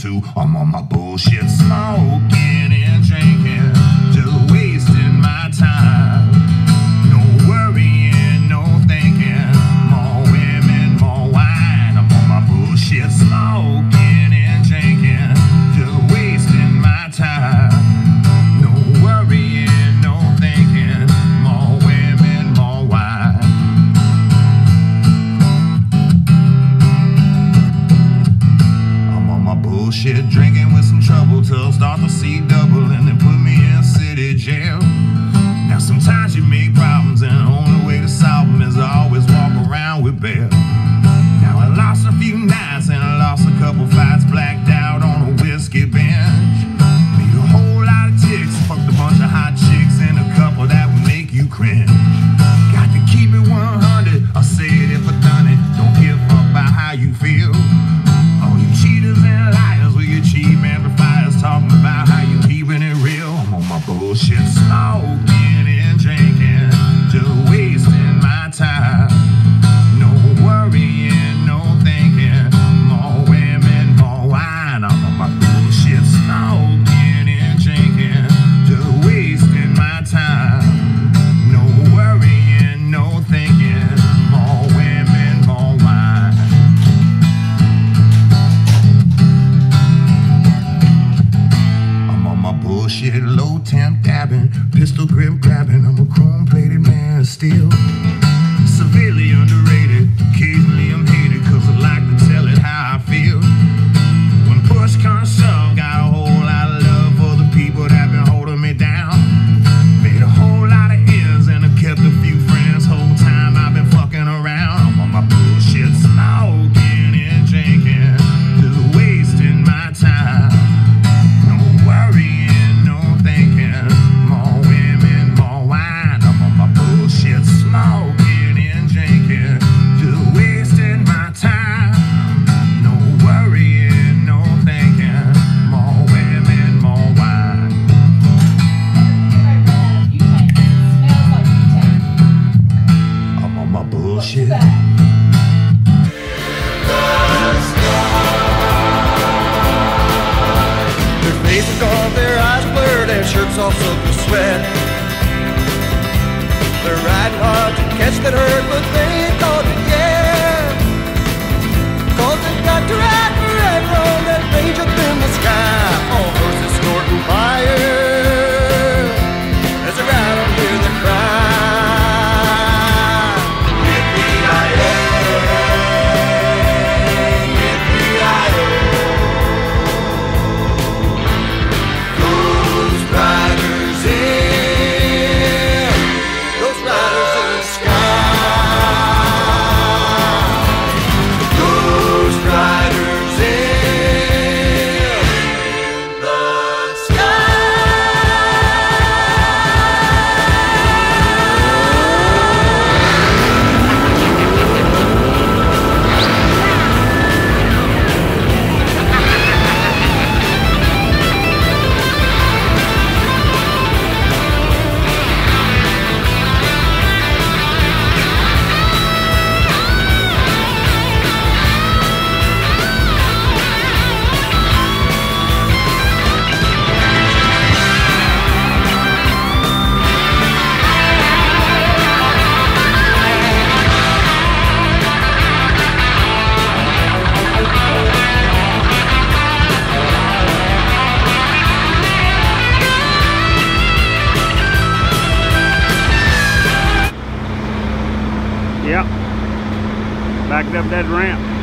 to. I'm on my bullshit, smoking and drinking, just wasting my time. No worrying, no thinking, more women, more wine. I'm on my bullshit, smoking and drinking, just wasting my time. No worrying, no thinking, more women, more wine. I'm on my bullshit, drinking with some trouble till start to see double and then put me in city jail. Now sometimes you make problems and the only way to solve them is to always walk around with bail. Now I lost a few nights and I lost a couple fights, blacked out on a whiskey bench. Made a whole lot of ticks, fucked a bunch of hot chicks and a couple that would make you cringe. Got to keep it 100, I'll say it if I done it. Don't give up about how you feel. All you cheaters and liars with your cheap amplifiers talking about how you keeping it real. I'm on my bullshit, smoking and drinking, just wasting my time. No worrying, no thinking, more women, more wine. I'm on my bullshit, smoking and drinking, just wasting my time. No worrying, no thinking, more women, more wine. I'm on my bullshit, low temp dabbing, pistol grip grabbing. I'm a chrome plated man of steel, severely underrated. Occasionally I'm hated cause I like to tell it how I feel. When push comes shove, got a whole lot of love for the people that been holding me down. Made a whole lot of ends and I kept a few friends whole time I've been fucking around. I'm on my bullshit, smoking and drinking, just wasting my time. No worrying, no thinking, more women, more wine. I'm on my bullshit, smoking and drinking, just wasting my time. No worrying, no thinking, more women, more wine. I'm on my bullshit. Their faces gone, their eyes blurred, and shirts all soaked with sweat. They're riding hard to catch that herd, but they ain't caught it yet. Cause they got to ride forever on that range up in the sky, on horses snorting fire as they ride on through the cry. Yep, backed up that ramp.